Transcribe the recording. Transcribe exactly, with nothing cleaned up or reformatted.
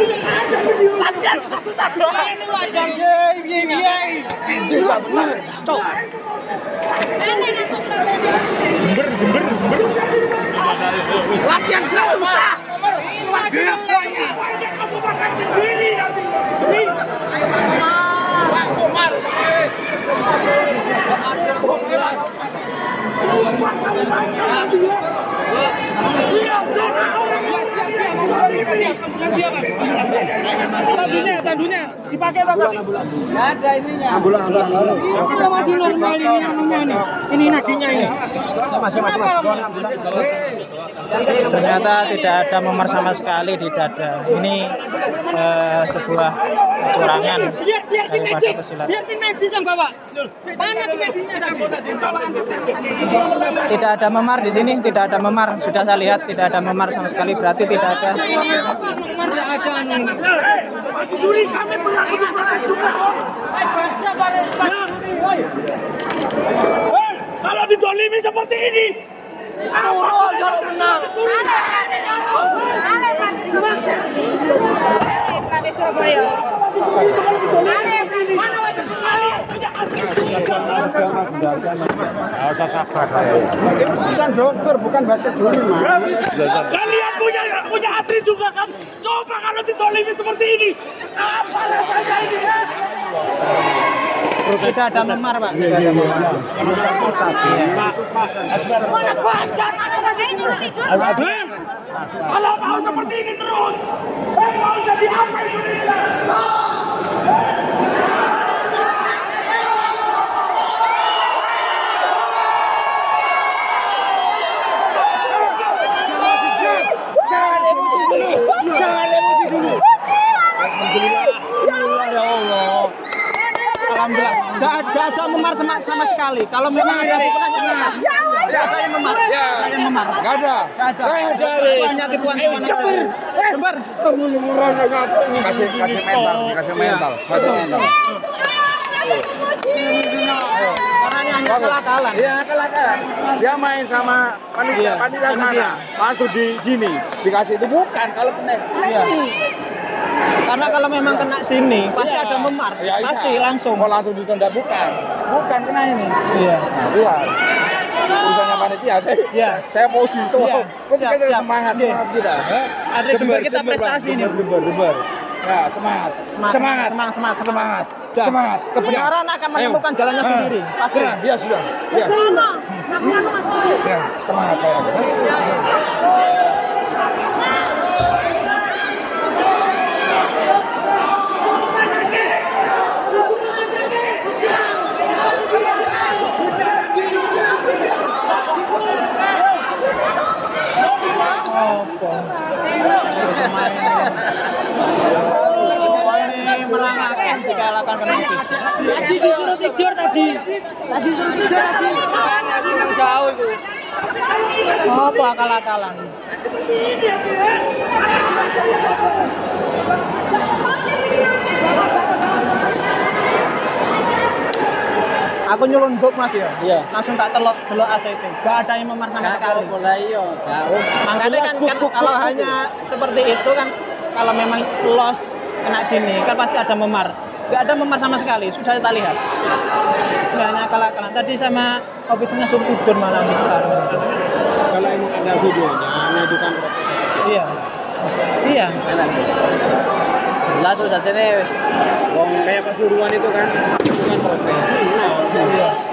Latihan susah-susah. Ini wajar. Iya, iya. Itu enggak benar. Cok. Jember, jember, jember. Latihan susah. Geraknya. Kamu makan sendiri nanti. Pak Komar. Tandunya, tandunya dipakai atau enggak? Enggak ada ininya. Ambulan, ambulan. Kita masih normal ini anunya nih. Ini naginya ini. Masih masih masih. Ternyata tidak ada memar sama sekali di dada. Ini eh, sebuah kecurangan daripada pesilat. Biar tim medis yang bawa. Mana tim medisnya? Tidak ada memar di sini, tidak ada memar. Sudah saya lihat tidak ada memar sama sekali, berarti tidak ada. Juri kami melakukan protes juga. Kalau didolimi seperti ini, Allah kalau menang. Aneh Surabaya. Nggak usah sabar. Bukan dokter, bukan bahasa juri, Mas. Kalian punya punya atlet juga kan? Coba kalau ditolimi seperti ini, apa rasanya ini ya? Tidak ada memar, Pak. Tidak ada memar. Mana bahasa? Kalau mau seperti ini terus, eh mau jadi apa Indonesia? Jangan emosi dulu. Jangan emosi dulu. Alhamdulillah. Alhamdulillah ya Allah. Alhamdulillah. Tidak ada, ada memar sama, sama sekali. Kalau memang ada pukulan memar. Tidak ada yang memar. Tidak ada yang memar. Nggak ada. Tidak ada. Nggak ada. Hanya tipuan tipuan aja. Jember. Kasih kasih mental, kasih mental, kasih mental. Orangnya hanya kalah-kalah. Iya, kalah-kalah. Dia main sama panitia, panitia sana. Langsung di gini, dikasih itu bukan kalau benar. Iya. Karena kalau memang kena sini, pasti ada memar. Ya, pasti iya. langsung. Oh, langsung ditunda bukan. Bukan kena ini. Iya. Nah, iya. Urusannya panitia, saya, Iya. saya emosi semua. Iya. Terus Siap, kita siap. semangat, Iya. semangat kita. Ada Jember kita prestasi ini. Jember, Jember. Ya, semangat. Semangat, Semangat. semangat, semangat, Semangat. Dah. Semangat. Kebenaran akan menemukan jalannya Ah. sendiri. Pasti. Ya, ya sudah. Ya. Ya, semangat saya. Ini melangakkan dikalahkan penangkis. Tadi disuruh tidur tadi. Tadi disuruh tidur tadi. Tadi yang jauh itu. Apa akal-akalan? Aku nyulun buk Mas ya. Iya. Langsung tak telok telok A C T. Gak ada yang memar sama sekali. Mulai yo. Makanya kan, kan kalau hanya seperti itu kan, kalau memang los kena sini kan pasti ada memar. Gak ada memar sama sekali. Sudah kita lihat. Nggak hanya akal-akalan. Tadi sama ofisinya suruh tidur malam ini. Kalau emang ada videonya, mengajukan protes. Iya. Iya. Jelas saja nih. Wong kayak pasuruan itu kan, bukan protes. Nah, Iya.